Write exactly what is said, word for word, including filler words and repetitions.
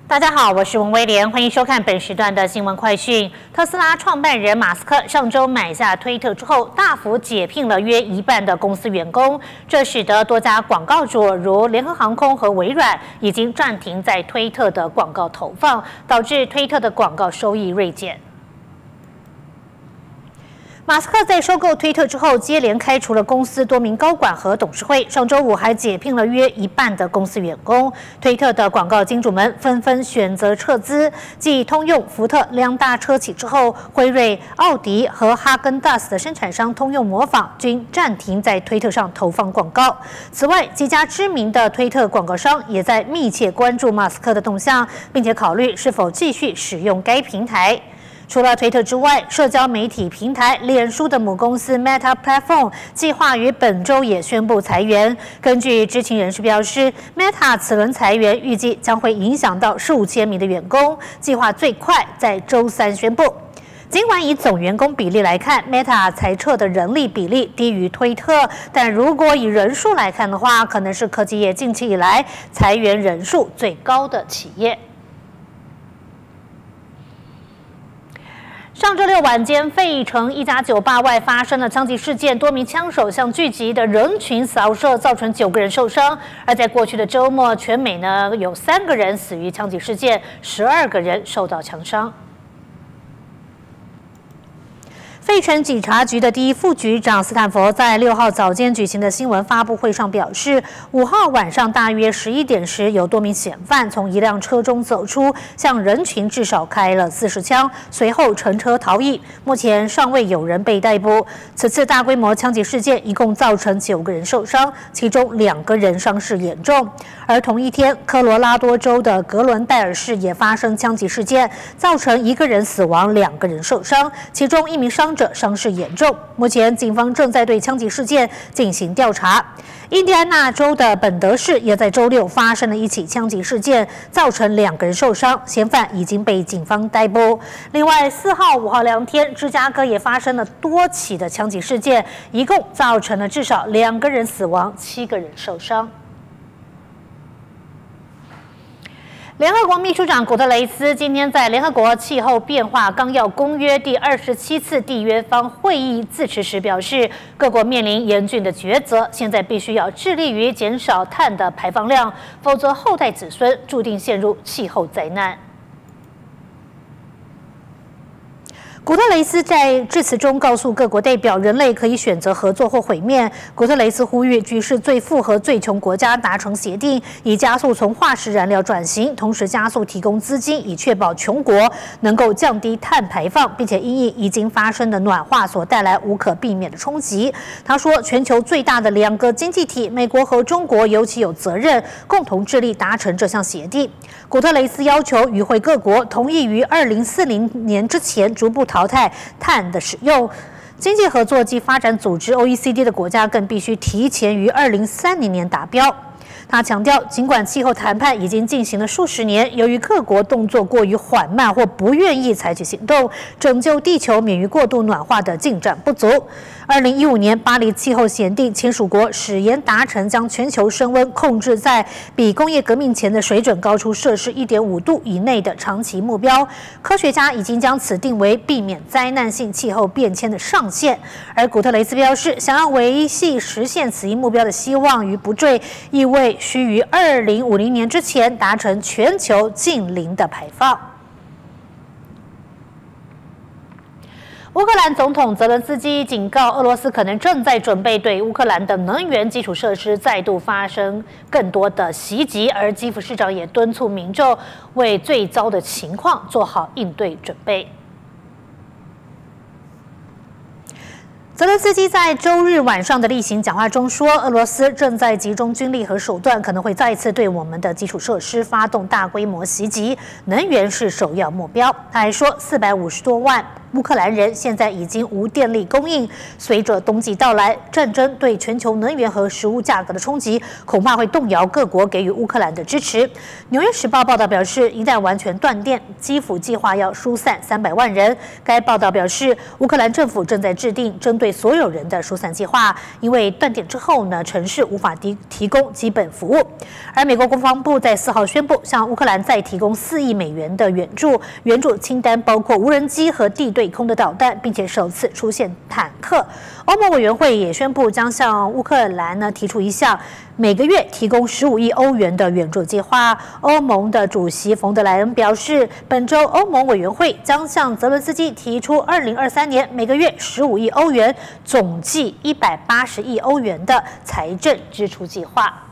大家好，我是文威廉，欢迎收看本时段的新闻快讯。特斯拉创办人马斯克上周买下推特之后，大幅解聘了约一半的公司员工，这使得多家广告主如联合航空和微软已经暂停在推特的广告投放，导致推特的广告收益锐减。 马斯克在收购推特之后，接连开除了公司多名高管和董事会。上周五还解聘了约一半的公司员工。推特的广告金主们纷纷选择撤资。继通用、福特两大车企之后，辉瑞、奥迪和哈根达斯的生产商通用模仿均暂停在推特上投放广告。此外，几家知名的推特广告商也在密切关注马斯克的动向，并且考虑是否继续使用该平台。 除了推特之外，社交媒体平台脸书的母公司 Meta Platform 计划于本周也宣布裁员。根据知情人士表示 ，Meta 此轮裁员预计将会影响到数千名的员工，计划最快在周三宣布。 尽管以总员工比例来看 ，Meta 裁撤的人力比例低于推特，但如果以人数来看的话，可能是科技业近期以来裁员人数最高的企业。 上周六晚间，费城一家酒吧外发生了枪击事件，多名枪手向聚集的人群扫射，造成九个人受伤。而在过去的周末，全美呢有三个人死于枪击事件，十二个人受到枪伤。 费城警察局的第一副局长斯坦佛在六号早间举行的新闻发布会上表示，五号晚上大约十一点时，有多名嫌犯从一辆车中走出，向人群至少开了四十枪，随后乘车逃逸。目前尚未有人被逮捕。此次大规模枪击事件一共造成九个人受伤，其中两个人伤势严重。而同一天，科罗拉多州的格伦戴尔市也发生枪击事件，造成一个人死亡，两个人受伤，其中一名伤者 伤势严重，目前警方正在对枪击事件进行调查。印第安纳州的本德市也在周六发生了一起枪击事件，造成两个人受伤，嫌犯已经被警方逮捕。另外，四号、五号两天，芝加哥也发生了多起的枪击事件，一共造成了至少两个人死亡，七个人受伤。 联合国秘书长古特雷斯今天在联合国气候变化纲要公约第二十七次缔约方会议致辞时表示，各国面临严峻的抉择，现在必须要致力于减少碳的排放量，否则后代子孙注定陷入气候灾难。 古特雷斯在致辞中告诉各国代表，人类可以选择合作或毁灭。古特雷斯呼吁局势最富和最穷国家达成协定，以加速从化石燃料转型，同时加速提供资金，以确保穷国能够降低碳排放，并且因应已经发生的暖化所带来无可避免的冲击。他说，全球最大的两个经济体，美国和中国尤其有责任共同致力达成这项协定。古特雷斯要求与会各国同意于二零四零年之前逐步淘汰碳的使用，经济合作及发展组织 O E C D 的国家更必须提前于二零三零年达标。他强调，尽管气候谈判已经进行了数十年，由于各国动作过于缓慢或不愿意采取行动，拯救地球免于过度暖化的进展不足。二零一五年巴黎气候协定签署国誓言达成将全球升温控制在比工业革命前的水准高出摄氏 一点五度以内的长期目标。科学家已经将此定为避免灾难性气候变迁的上限。而古特雷斯表示，想要维系实现此一目标的希望与不坠，意味需于二零五零年之前达成全球净零的排放。 乌克兰总统泽伦斯基警告，俄罗斯可能正在准备对乌克兰的能源基础设施再度发生更多的袭击，而基辅市长也敦促民众为最糟的情况做好应对准备。 泽连斯基在周日晚上的例行讲话中说，俄罗斯正在集中军力和手段，可能会再次对我们的基础设施发动大规模袭击，能源是首要目标。他还说，四百五十多万乌克兰人现在已经无电力供应。随着冬季到来，战争对全球能源和食物价格的冲击，恐怕会动摇各国给予乌克兰的支持。纽约时报报道表示，一旦完全断电，基辅计划要疏散三百万人。该报道表示，乌克兰政府正在制定针对所有人的疏散计划，因为断电之后呢，城市无法提提供基本服务。而美国国防部在四号宣布，向乌克兰再提供四亿美元的援助，援助清单包括无人机和地对空的导弹，并且首次出现坦克。欧盟委员会也宣布将向乌克兰呢提出一项每个月提供十五亿欧元的援助计划。欧盟的主席冯德莱恩表示，本周欧盟委员会将向泽伦斯基提出二零二三年每个月十五亿欧元，总计一百八十亿欧元的财政支出计划。